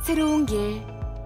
새로운 길,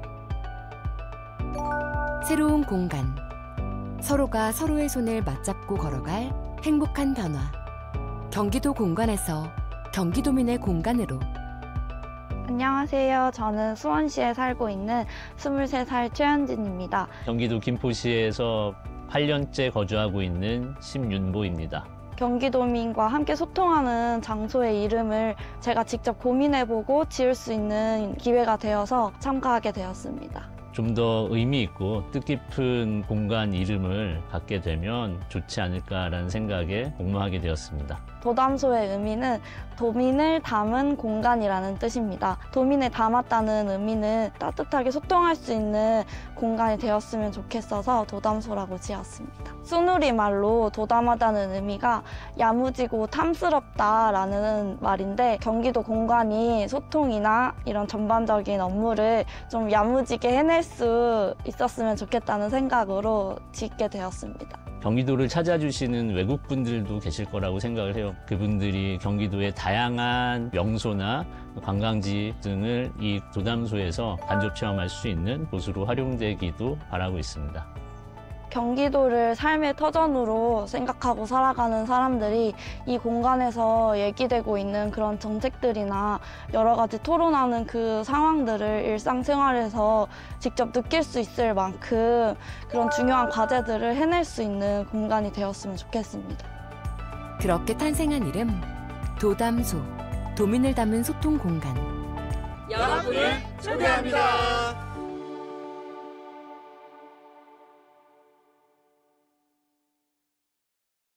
새로운 공간, 서로가 서로의 손을 맞잡고 걸어갈 행복한 변화. 경기도 공간에서 경기도민의 공간으로. 안녕하세요. 저는 수원시에 살고 있는 23살 최현진입니다. 경기도 김포시에서 8년째 거주하고 있는 심윤보입니다. 경기도민과 함께 소통하는 장소의 이름을 제가 직접 고민해보고 지을 수 있는 기회가 되어서 참가하게 되었습니다. 좀 더 의미 있고 뜻깊은 공간 이름을 갖게 되면 좋지 않을까라는 생각에 공모하게 되었습니다. 도담소의 의미는 도민을 담은 공간이라는 뜻입니다. 도민을 담았다는 의미는 따뜻하게 소통할 수 있는 공간이 되었으면 좋겠어서 도담소라고 지었습니다. 순우리 말로 도담하다는 의미가 야무지고 탐스럽다라는 말인데, 경기도 공간이 소통이나 이런 전반적인 업무를 좀 야무지게 해낼 수 있었으면 좋겠다는 생각으로 짓게 되었습니다. 경기도를 찾아주시는 외국분들도 계실 거라고 생각을 해요. 그분들이 경기도의 다양한 명소나 관광지 등을 이 도담소에서 간접 체험할 수 있는 곳으로 활용되기도 바라고 있습니다. 경기도를 삶의 터전으로 생각하고 살아가는 사람들이 이 공간에서 얘기되고 있는 그런 정책들이나 여러 가지 토론하는 그 상황들을 일상생활에서 직접 느낄 수 있을 만큼 그런 중요한 과제들을 해낼 수 있는 공간이 되었으면 좋겠습니다. 그렇게 탄생한 이름, 도담소, 도민을 담은 소통 공간. 여러분을 초대합니다.